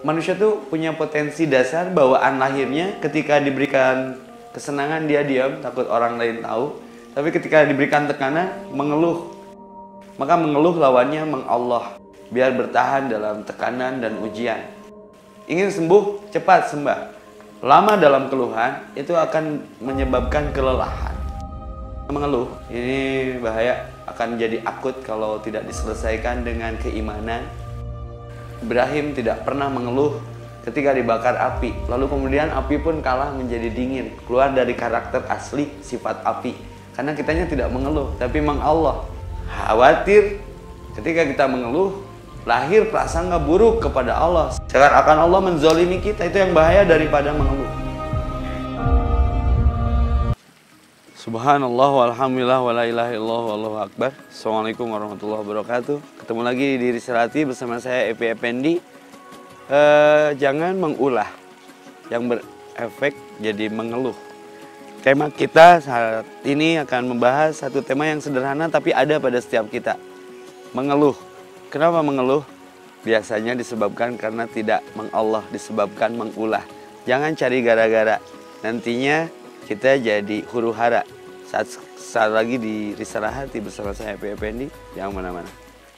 Manusia tuh punya potensi dasar bawaan lahirnya, ketika diberikan kesenangan dia diam, takut orang lain tahu. Tapi ketika diberikan tekanan, mengeluh. Maka mengeluh lawannya mengallah, biar bertahan dalam tekanan dan ujian. Ingin sembuh, cepat sembah. Lama dalam keluhan, itu akan menyebabkan kelelahan. Mengeluh, ini bahaya, akan jadi akut kalau tidak diselesaikan dengan keimanan. Ibrahim tidak pernah mengeluh ketika dibakar api, lalu kemudian api pun kalah menjadi dingin, keluar dari karakter asli sifat api. Karena kitanya tidak mengeluh, tapi mengallah. Khawatir ketika kita mengeluh, lahir prasangka buruk kepada Allah, seakan-akan Allah menzolimi kita. Itu yang bahaya daripada mengeluh. Subhanallah walhamdulillah wa la ilaha illallah wallahu akbar. Assalamualaikum warahmatullahi wabarakatuh. Ketemu lagi di Risalati bersama saya Epi Effendi. Jangan mengulah yang berefek jadi mengeluh. Tema kita saat ini akan membahas satu tema yang sederhana tapi ada pada setiap kita. Mengeluh. Kenapa mengeluh? Biasanya disebabkan karena tidak mengallah, disebabkan mengulah. Jangan cari gara-gara. Nantinya kita jadi huru hara. Saat lagi di Risalah Hati bersama saya Epi Effendi, jangan mana-mana.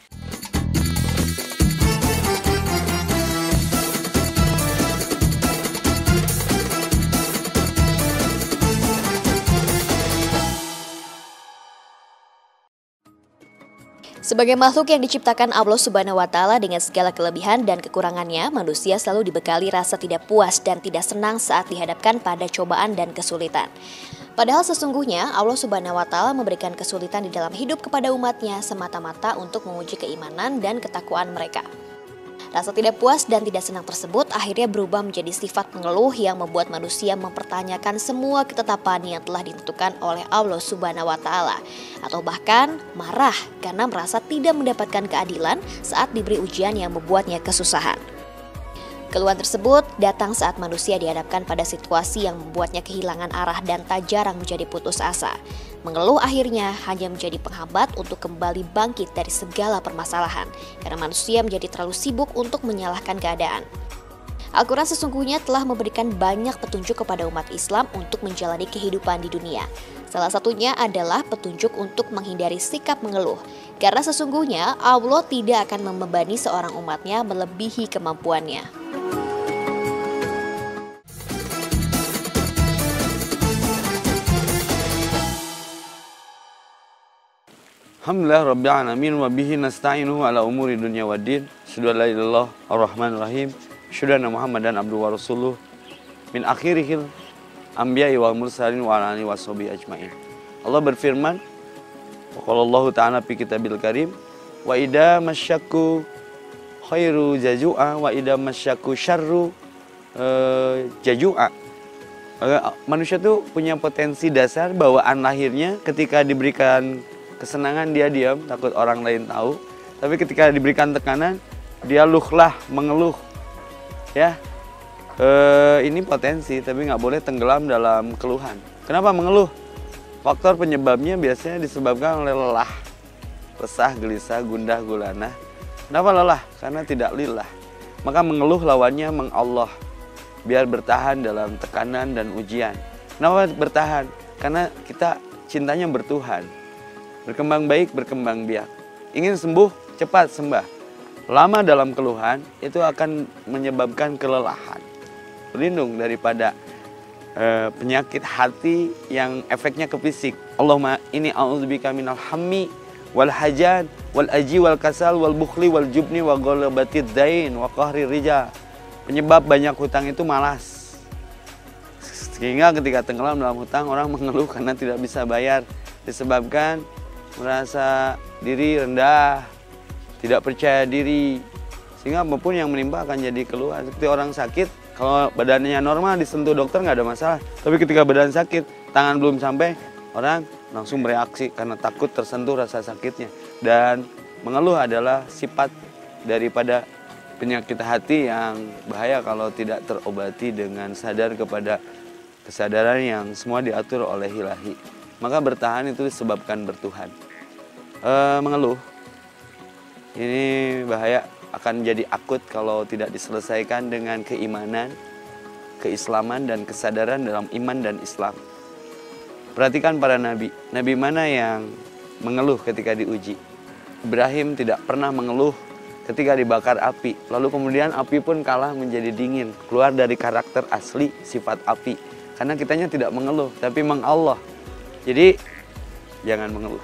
Sebagai makhluk yang diciptakan Allah Subhanahu wa Ta'ala dengan segala kelebihan dan kekurangannya, manusia selalu dibekali rasa tidak puas dan tidak senang saat dihadapkan pada cobaan dan kesulitan. Padahal sesungguhnya Allah Subhanahu wa Ta'ala memberikan kesulitan di dalam hidup kepada umatnya semata-mata untuk menguji keimanan dan ketakwaan mereka. Rasa tidak puas dan tidak senang tersebut akhirnya berubah menjadi sifat mengeluh yang membuat manusia mempertanyakan semua ketetapan yang telah ditentukan oleh Allah Subhanahu wa Ta'ala, atau bahkan marah karena merasa tidak mendapatkan keadilan saat diberi ujian yang membuatnya kesusahan. Keluhan tersebut datang saat manusia dihadapkan pada situasi yang membuatnya kehilangan arah dan tak jarang menjadi putus asa. Mengeluh akhirnya hanya menjadi penghambat untuk kembali bangkit dari segala permasalahan, karena manusia menjadi terlalu sibuk untuk menyalahkan keadaan. Al-Quran sesungguhnya telah memberikan banyak petunjuk kepada umat Islam untuk menjalani kehidupan di dunia. Salah satunya adalah petunjuk untuk menghindari sikap mengeluh, karena sesungguhnya Allah tidak akan membebani seorang umatnya melebihi kemampuannya. Alhamdulillah Rabbil Alamin wa bihi nasta'inuhu ala umuri dunya waddin. Asyhadu an la ilaha illallah ar-rahmanir rahim. Asyhadu anna Muhammadan abduhu wa rasuluh min akhirihil anbiya'i wal mursalin wa ala alihi washabihi ajmain. Allah berfirman, wa qala Allah ta'ala fi kitabil karim, wa idza masyakku khairu jazua wa idza masyakku syarru jazua. Manusia tuh punya potensi dasar bawaan lahirnya, ketika diberikan kesenangan dia diam, takut orang lain tahu. Tapi ketika diberikan tekanan, dia luhlah, mengeluh. Ya, ini potensi, tapi nggak boleh tenggelam dalam keluhan. Kenapa mengeluh? Faktor penyebabnya biasanya disebabkan oleh lelah, resah, gelisah, gundah, gulana. Kenapa lelah? Karena tidak lillah. Maka mengeluh lawannya mengallah, biar bertahan dalam tekanan dan ujian. Kenapa bertahan? Karena kita cintanya bertuhan. Berkembang baik, berkembang biak. Ingin sembuh, cepat sembah. Lama dalam keluhan, itu akan menyebabkan kelelahan. Berlindung daripada penyakit hati yang efeknya ke fisik. Allahumma inni a'udzubika minal hammi wal hajan wal aji wal kasal wal bukhli wal jubni wa ghalabatid dain wa qahri rijal. Penyebab banyak hutang itu malas. Sehingga ketika tenggelam dalam hutang, orang mengeluh karena tidak bisa bayar. Disebabkan merasa diri rendah, tidak percaya diri, sehingga apapun yang menimpa akan jadi keluhan. Seperti orang sakit, kalau badannya normal disentuh dokter nggak ada masalah, tapi ketika badan sakit, tangan belum sampai, orang langsung bereaksi karena takut tersentuh rasa sakitnya. Dan mengeluh adalah sifat daripada penyakit hati yang bahaya kalau tidak terobati dengan sadar kepada kesadaran yang semua diatur oleh ilahi. Maka bertahan itu disebabkan bertuhan. Mengeluh, ini bahaya, akan jadi akut kalau tidak diselesaikan dengan keimanan, keislaman, dan kesadaran dalam iman dan Islam. Perhatikan para nabi. Nabi mana yang mengeluh ketika diuji? Ibrahim tidak pernah mengeluh ketika dibakar api. Lalu kemudian api pun kalah menjadi dingin. Keluar dari karakter asli sifat api. Karena kitanya tidak mengeluh, tapi mengallah. Jadi jangan mengeluh.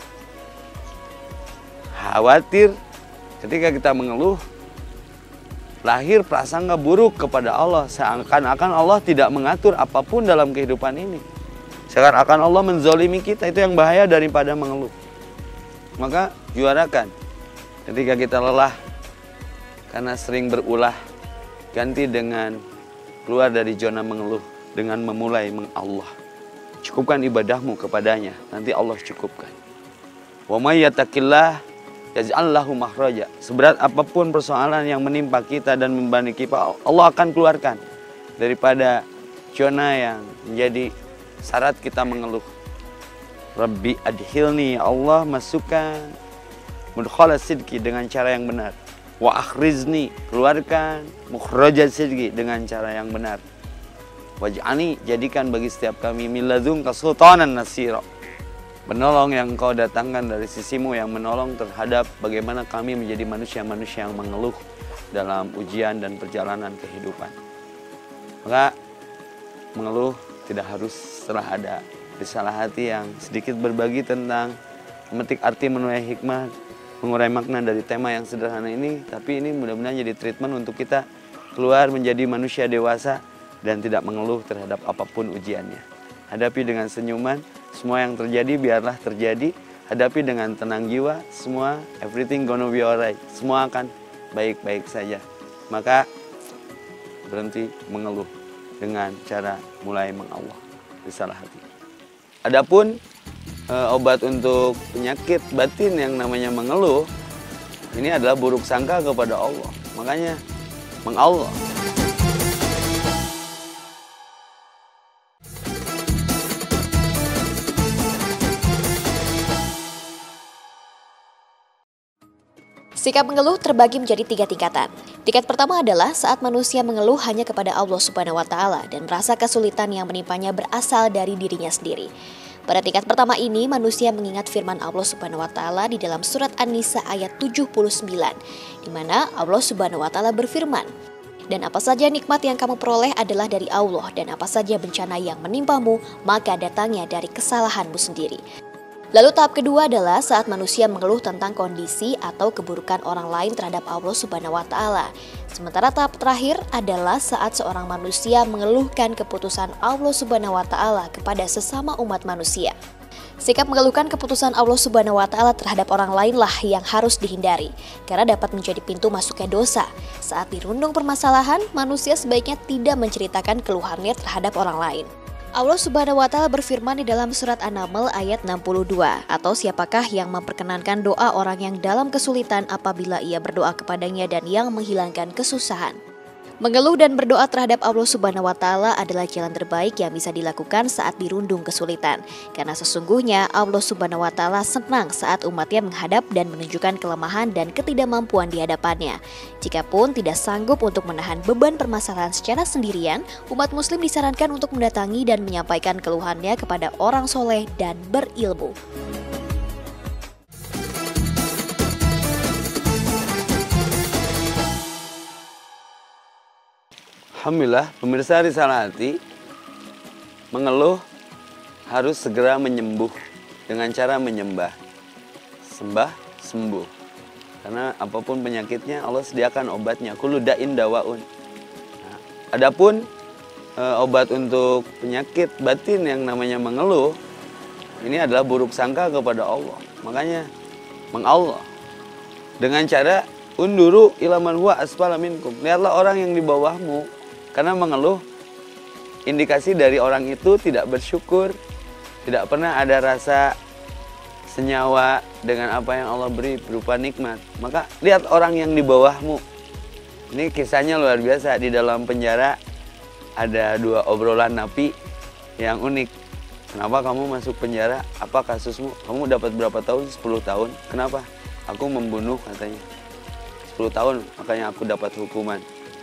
Khawatir ketika kita mengeluh, lahir prasangka buruk kepada Allah. Seakan-akan Allah tidak mengatur apapun dalam kehidupan ini. Seakan-akan Allah menzolimi kita. Itu yang bahaya daripada mengeluh. Maka juarakan. Ketika kita lelah karena sering berulah, ganti dengan keluar dari zona mengeluh dengan memulai mengallah. Cukupkan ibadahmu kepadanya, nanti Allah cukupkan. Wa may yattaqillah yaj'al lahu makhraja. Seberat apapun persoalan yang menimpa kita dan membebani kita, Allah akan keluarkan daripada zona yang menjadi syarat kita mengeluh. Rabbi adhilni, ya Allah masukkan mudkhala sidqi dengan cara yang benar. Wa akhrizni, keluarkan mukhraja sidqi dengan cara yang benar. Waj'alni, jadikan bagi setiap kami min ladzunka sultanan nasira, penolong yang Engkau datangkan dari sisimu yang menolong terhadap bagaimana kami menjadi manusia-manusia yang mengeluh dalam ujian dan perjalanan kehidupan. Maka mengeluh tidak harus setelah ada risalah hati yang sedikit berbagi tentang memetik arti menuai hikmah, mengurai makna dari tema yang sederhana ini, tapi ini mudah-mudahan jadi treatment untuk kita keluar menjadi manusia dewasa dan tidak mengeluh terhadap apapun ujiannya. Hadapi dengan senyuman, semua yang terjadi biarlah terjadi. Hadapi dengan tenang jiwa, semua everything gonna be alright. Semua akan baik-baik saja. Maka berhenti mengeluh dengan cara mulai mengallah, risalah hati. Adapun obat untuk penyakit batin yang namanya mengeluh, ini adalah buruk sangka kepada Allah. Makanya mengallah. Sikap mengeluh terbagi menjadi 3 tingkatan. Tingkat pertama adalah saat manusia mengeluh hanya kepada Allah Subhanahu wa Ta'ala dan merasa kesulitan yang menimpanya berasal dari dirinya sendiri. Pada tingkat pertama ini, manusia mengingat firman Allah Subhanahu wa Ta'ala di dalam surat An-Nisa ayat 79, di mana Allah Subhanahu wa Ta'ala berfirman, "Dan apa saja nikmat yang kamu peroleh adalah dari Allah, dan apa saja bencana yang menimpamu, maka datangnya dari kesalahanmu sendiri." Lalu tahap kedua adalah saat manusia mengeluh tentang kondisi atau keburukan orang lain terhadap Allah Subhanahu wa Ta'ala. Sementara tahap terakhir adalah saat seorang manusia mengeluhkan keputusan Allah Subhanahu wa Ta'ala kepada sesama umat manusia. Sikap mengeluhkan keputusan Allah Subhanahu wa Ta'ala terhadap orang lainlah yang harus dihindari, karena dapat menjadi pintu masuknya dosa. Saat dirundung permasalahan, manusia sebaiknya tidak menceritakan keluhannya terhadap orang lain. Allah Subhanahu wa Ta'ala berfirman di dalam surat An-Naml ayat 62, atau siapakah yang memperkenankan doa orang yang dalam kesulitan apabila ia berdoa kepadanya dan yang menghilangkan kesusahan. Mengeluh dan berdoa terhadap Allah Subhanahu wa Ta'ala adalah jalan terbaik yang bisa dilakukan saat dirundung kesulitan. Karena sesungguhnya Allah Subhanahu wa Ta'ala senang saat umatnya menghadap dan menunjukkan kelemahan dan ketidakmampuan di hadapannya. Jikapun tidak sanggup untuk menahan beban permasalahan secara sendirian, umat muslim disarankan untuk mendatangi dan menyampaikan keluhannya kepada orang soleh dan berilmu. Alhamdulillah, pemirsa risalah hati, mengeluh harus segera menyembuh dengan cara menyembah. Sembah, sembuh. Karena apapun penyakitnya, Allah sediakan obatnya. Kullu da'in dawaun. Nah, adapun obat untuk penyakit batin yang namanya mengeluh, ini adalah buruk sangka kepada Allah. Makanya mengallah dengan cara unduru ilaman huwa asfala minkum. Lihatlah orang yang di bawahmu. Karena mengeluh, indikasi dari orang itu tidak bersyukur, tidak pernah ada rasa senyawa dengan apa yang Allah beri berupa nikmat. Maka lihat orang yang di bawahmu. Ini kisahnya luar biasa. Di dalam penjara ada 2 obrolan napi yang unik. Kenapa kamu masuk penjara? Apa kasusmu? Kamu dapat berapa tahun? 10 tahun. Kenapa? Aku membunuh, katanya. 10 tahun makanya aku dapat hukuman.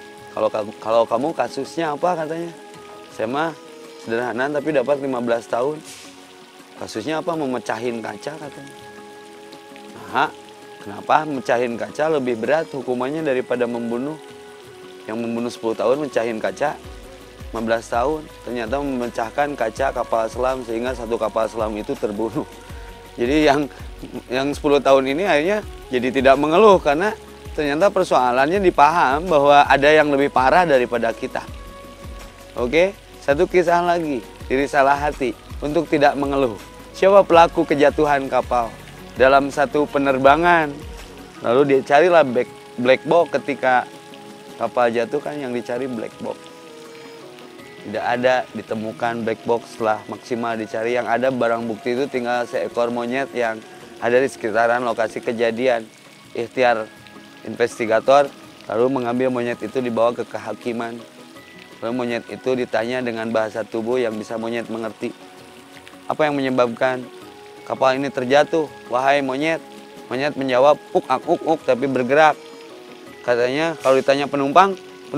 Kalau kamu kasusnya apa katanya? Saya mah sederhana tapi dapat 15 tahun. Kasusnya apa? Memecahin kaca katanya. Nah, kenapa mecahin kaca lebih berat hukumannya daripada membunuh? Yang membunuh 10 tahun mecahin kaca 15 tahun. Ternyata memecahkan kaca kapal selam sehingga satu kapal selam itu terbunuh. Jadi yang 10 tahun ini akhirnya jadi tidak mengeluh karena ternyata persoalannya dipaham bahwa ada yang lebih parah daripada kita. Oke, satu kisah lagi, diri salah hati untuk tidak mengeluh. Siapa pelaku kejatuhan kapal dalam satu penerbangan? Lalu dicarilah black box ketika kapal jatuh, kan yang dicari black box. Tidak ada ditemukan black box setelah maksimal dicari. Yang ada barang bukti itu tinggal seekor monyet yang ada di sekitaran lokasi kejadian. Ikhtiar investigator lalu mengambil monyet itu dibawa ke kehakiman. Lalu monyet itu ditanya dengan bahasa tubuh yang bisa monyet mengerti. Apa yang menyebabkan kapal ini terjatuh? Wahai monyet. Monyet menjawab, uk tapi bergerak. Katanya kalau ditanya penumpang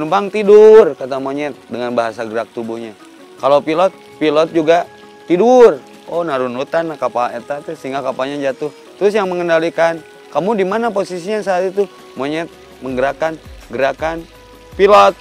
tidur, kata monyet dengan bahasa gerak tubuhnya. Kalau pilot juga tidur. Oh, narunutan kapal eta sehingga kapalnya jatuh. Terus yang mengendalikan, kamu di mana posisinya saat itu? Monyet menggerakkan gerakan pilot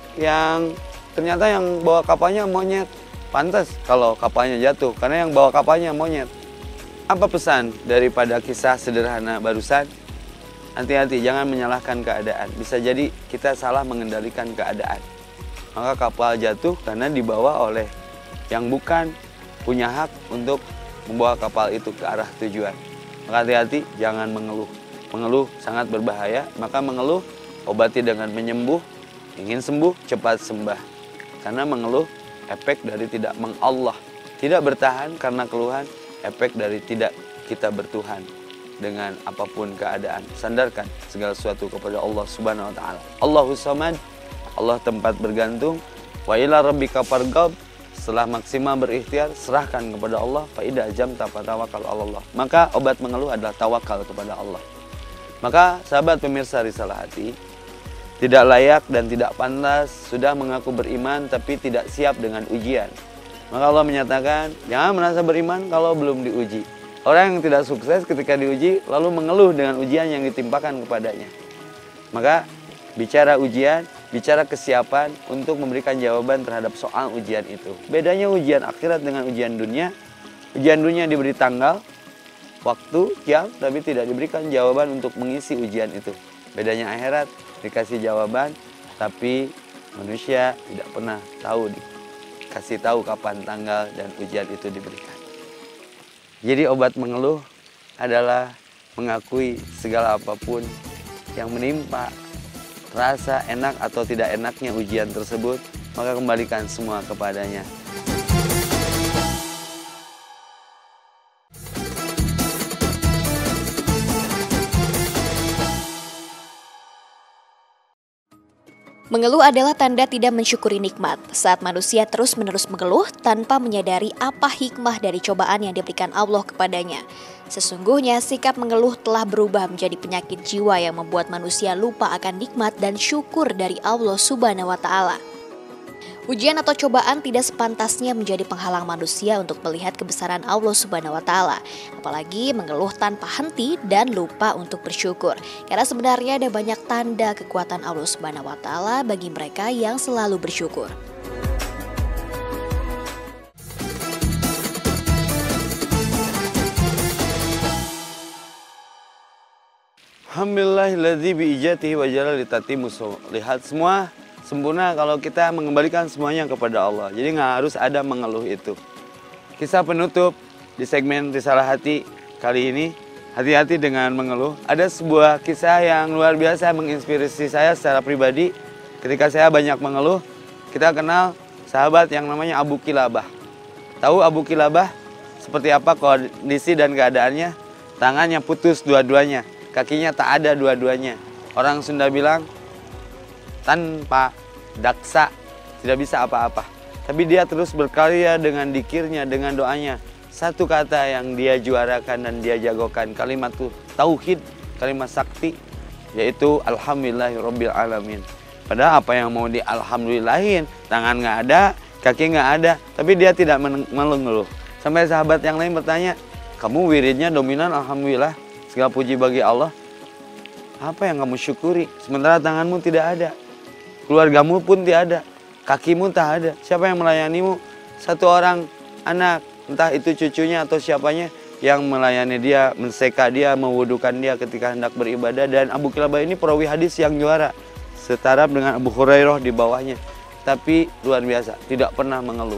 yang ternyata yang bawa kapalnya monyet. Pantas kalau kapalnya jatuh karena yang bawa kapalnya monyet. Apa pesan daripada kisah sederhana barusan? Hati-hati, jangan menyalahkan keadaan. Bisa jadi kita salah mengendalikan keadaan. Maka kapal jatuh karena dibawa oleh yang bukan punya hak untuk membawa kapal itu ke arah tujuan. Maka hati-hati, jangan mengeluh. Mengeluh sangat berbahaya, maka mengeluh obati dengan menyembuh. Ingin sembuh, cepat sembah. Karena mengeluh efek dari tidak mengallah. Tidak bertahan karena keluhan, efek dari tidak kita bertuhan. Dengan apapun keadaan, sandarkan segala sesuatu kepada Allah Subhanahu wa taala. Allahus Samad, Allah tempat bergantung. Wa ila rabbika farghab, setelah maksimal berikhtiar, serahkan kepada Allah. Fa idza jamta fatawakal 'alallah. Maka obat mengeluh adalah tawakal kepada Allah. Maka sahabat pemirsa Risalah Hati, tidak layak dan tidak pantas sudah mengaku beriman tapi tidak siap dengan ujian. Maka Allah menyatakan, jangan merasa beriman kalau belum diuji. Orang yang tidak sukses ketika diuji lalu mengeluh dengan ujian yang ditimpakan kepadanya. Maka bicara ujian, bicara kesiapan untuk memberikan jawaban terhadap soal ujian itu. Bedanya ujian akhirat dengan ujian dunia. Ujian dunia diberi tanggal, waktu, jam, tapi tidak diberikan jawaban untuk mengisi ujian itu. Bedanya akhirat, dikasih jawaban, tapi manusia tidak pernah tahu, dikasih tahu kapan tanggal dan ujian itu diberikan. Jadi obat mengeluh adalah mengakui segala apapun yang menimpa, rasa enak atau tidak enaknya ujian tersebut, maka kembalikan semua kepadanya. Mengeluh adalah tanda tidak mensyukuri nikmat. Saat manusia terus-menerus mengeluh tanpa menyadari apa hikmah dari cobaan yang diberikan Allah kepadanya. Sesungguhnya sikap mengeluh telah berubah menjadi penyakit jiwa yang membuat manusia lupa akan nikmat dan syukur dari Allah Subhanahu wa taala. Ujian atau cobaan tidak sepantasnya menjadi penghalang manusia untuk melihat kebesaran Allah Subhanahu wa taala, apalagi mengeluh tanpa henti dan lupa untuk bersyukur. Karena sebenarnya ada banyak tanda kekuatan Allah Subhanahu wa taala bagi mereka yang selalu bersyukur. Alhamdulillahilladzi biijatihi wa jalali tatimu lihat semua sempurna kalau kita mengembalikan semuanya kepada Allah. Jadi nggak harus ada mengeluh itu. Kisah penutup di segmen Risalah Hati kali ini, hati-hati dengan mengeluh. Ada sebuah kisah yang luar biasa menginspirasi saya secara pribadi. Ketika saya banyak mengeluh, kita kenal sahabat yang namanya Abu Kilabah. Tahu Abu Kilabah seperti apa kondisi dan keadaannya? Tangannya putus dua-duanya, kakinya tak ada dua-duanya. Orang Sunda bilang, tanpa daksa tidak bisa apa-apa. Tapi dia terus berkarya dengan dikirnya, dengan doanya. Satu kata yang dia juarakan dan dia jagokan, kalimat tauhid, kalimat sakti. yaitu alhamdulillahirabbil alamin. Padahal apa yang mau di alhamdulillahin, tangan nggak ada, kaki nggak ada, tapi dia tidak mengeluh. Sampai sahabat yang lain bertanya, kamu wiridnya dominan alhamdulillah, segala puji bagi Allah. Apa yang kamu syukuri? Sementara tanganmu tidak ada, keluargamu pun tidak ada, kakimu tak ada. Siapa yang melayanimu? Satu orang anak, entah itu cucunya atau siapanya, yang melayani dia, menseka dia, mewudukan dia ketika hendak beribadah. Dan Abu Kilabah ini perawi hadis yang juara, setaraf dengan Abu Hurairah di bawahnya. Tapi luar biasa, tidak pernah mengeluh.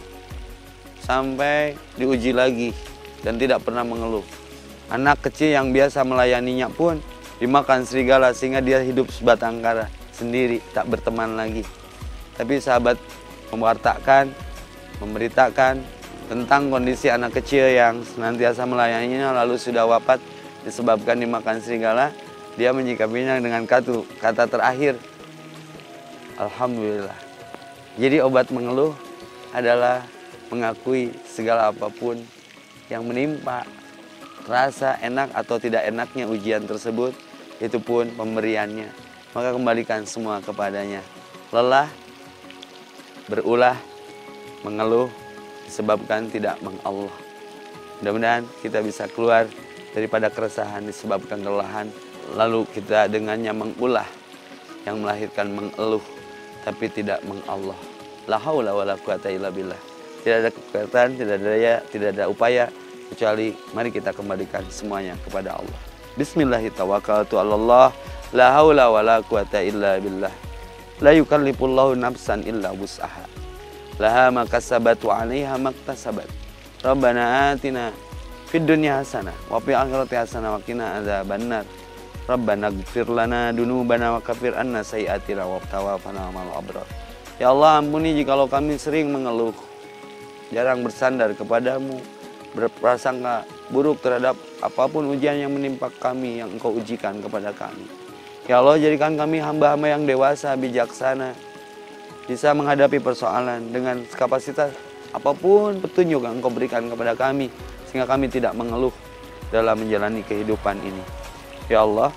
Sampai diuji lagi dan tidak pernah mengeluh. Anak kecil yang biasa melayaninya pun dimakan serigala sehingga dia hidup sebatang kara sendiri, tak berteman lagi. Tapi sahabat mewartakan, memberitakan tentang kondisi anak kecil yang senantiasa melayaninya lalu sudah wafat disebabkan dimakan serigala. Dia menyikapinya dengan kata terakhir, alhamdulillah. Jadi obat mengeluh adalah mengakui segala apapun yang menimpa, rasa enak atau tidak enaknya ujian tersebut, itu pun pemberiannya. Maka kembalikan semua kepadanya. Lelah, berulah, mengeluh disebabkan tidak mengallah. Mudah-mudahan kita bisa keluar daripada keresahan disebabkan kelelahan, lalu kita dengannya mengulah yang melahirkan mengeluh tapi tidak mengallah. La haula wala quwata illa billah. Tidak ada kekuatan, tidak ada daya, tidak ada upaya kecuali mari kita kembalikan semuanya kepada Allah. Bismillahirrahmanirrahim. La haula wala quwata illa billah. La yukallifullahu nafsan illa wus'aha. Laha ma kasabat wa 'alaiha maktasabat. Rabbana atina fid dunya hasanah wa fil akhirati hasanah wa qina adzabannar. Rabbana ighfir lana dunubana wa kaffir anna sayyi'atina wa tawaffana ma'al abrar. Ya Allah, ampuni jikalau kami sering mengeluh, jarang bersandar kepadamu, berprasangka buruk terhadap apapun ujian yang menimpa kami, yang Engkau ujikan kepada kami. Ya Allah, jadikan kami hamba-hamba yang dewasa, bijaksana, bisa menghadapi persoalan dengan kapasitas apapun petunjuk yang Engkau berikan kepada kami, sehingga kami tidak mengeluh dalam menjalani kehidupan ini. Ya Allah,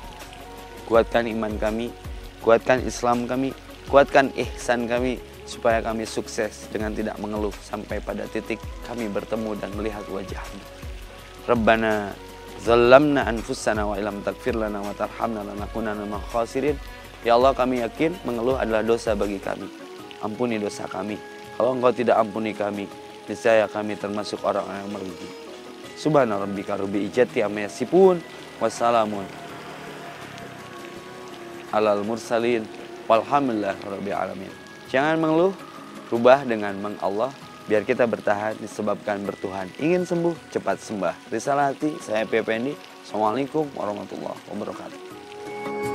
kuatkan iman kami, kuatkan Islam kami, kuatkan ihsan kami, supaya kami sukses dengan tidak mengeluh sampai pada titik kami bertemu dan melihat wajah-Mu. Rabbana zallamna anfusana wa illam taghfir lana wa tarhamna lanakunanna minal khasirin. Ya Allah, kami yakin mengeluh adalah dosa bagi kami. Ampuni dosa kami. Kalau Engkau tidak ampuni kami, niscaya kami termasuk orang-orang yang merugi. Subhana rabbika rabbil izzati amma yasifun, wassalamun alal mursalin, walhamdulillahi rabbil alamin. Jangan mengeluh, rubah dengan mengallah, biar kita bertahan disebabkan bertuhan. Ingin sembuh, cepat sembah. Risalah hati, saya Pependi. Assalamualaikum warahmatullahi wabarakatuh.